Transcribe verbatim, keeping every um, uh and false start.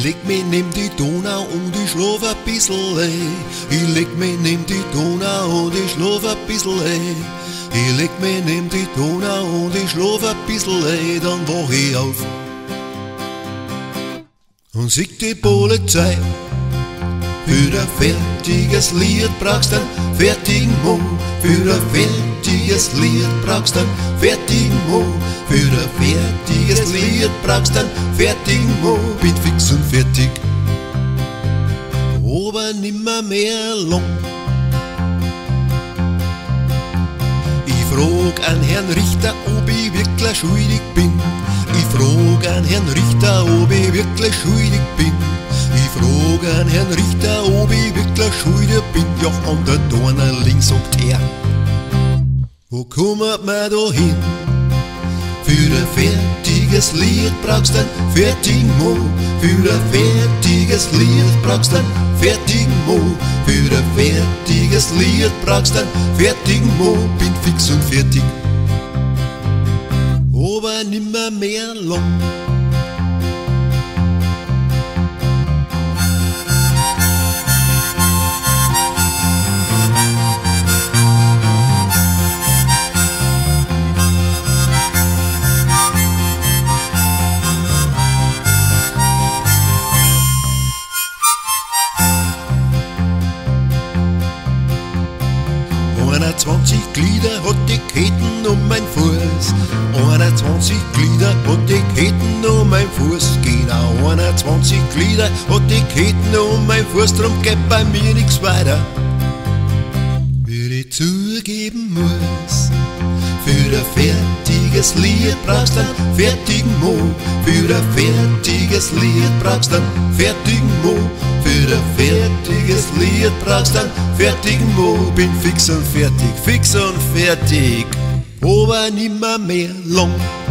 leg mich neben die Donau und ich schlaf ein bissl, ey. Ich leg mich neben die Donau und ich schlaf ein bissl, ey. Ich leg mich neben die Donau und ich schlaf ein bissl, ey. Dann wach ich auf und sieg die Polizei. Für ein fertiges Lied brauchst du einen fertigen Mo. Für ein fertiges Lied brauchst du einen fertigen Mo. Für ein fertiges Lied brauchst du einen fertigen Mo. Bin fix und fertig, aber nimmer mehr lang. Ich frag an Herrn Richter, ob ich wirklich schuldig bin. Ich frag an Herrn Richter, ob ich wirklich schuldig bin. Ich frag an Herrn Richter, ob ich wirklich schuldig bin. Ja, an der Dornerling sagt er, wo kommt man da hin? Für ein fertiges Lied brauchst du einen fertigen Mo. Für ein fertiges Lied brauchst du einen fertigen Mo. Für ein fertiges Lied brauchst du einen fertigen Mo. Bin fix und fertig, aber nimmer mehr lang. einundzwanzig Glieder hat die Ketten um mein Fuß. einundzwanzig Glieder hat die Ketten um mein Fuß. Genau einundzwanzig Glieder hat die Ketten um mein Fuß. Drum geht bei mir nix weiter, wie ich zugeben muss. Für ein fertiges Lied brauchst du einen fertigen Mo. Für ein fertiges Lied brauchst du einen fertigen Mo. Für ein fertiges Lied brauchst du einen fertigen Mo. Bin fix und fertig, fix und fertig, aber nimmer mehr lang.